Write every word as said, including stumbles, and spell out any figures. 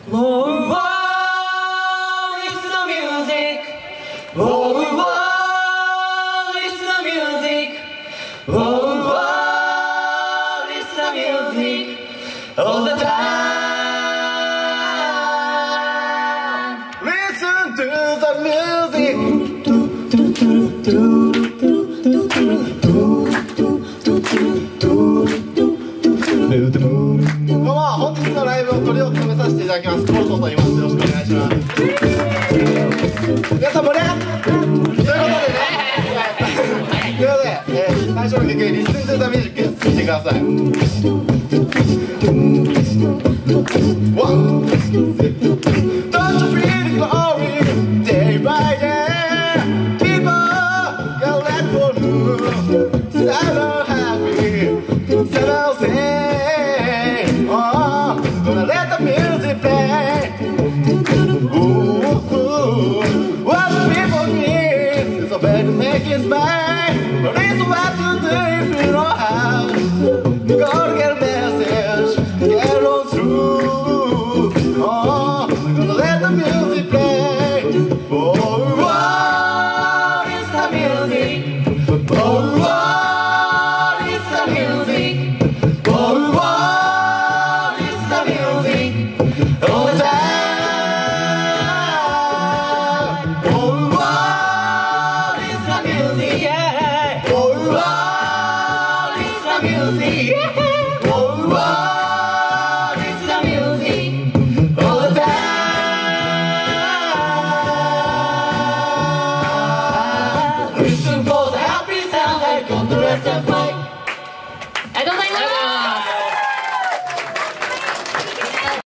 Oh, oh, it's the music. Oh, oh, it's the music. Oh, oh, it's the music all the time. Listen to the music. どうも、本日のライブをトリを務めさせていただきます、コルトと言います。よろしくお願いします。皆さん盛り上がったということでね、ということで、えー、最初の曲、Listen to the music 聴いてください。One, don't you feel the glory day by day? People get let go, so happy, so say, oh, gonna let the music play. Ooh, ooh, what the people need is a way to make it smile. But it's what to do if you know how. You gotta get a message, get on through. Oh, gonna let the music play. Oh, oh, it's the music. Oh, oh, it's the music. Oh, oh, it's the music all the time. Oh, oh, it's the music, yeah. Oh, oh, it's the music, yeah.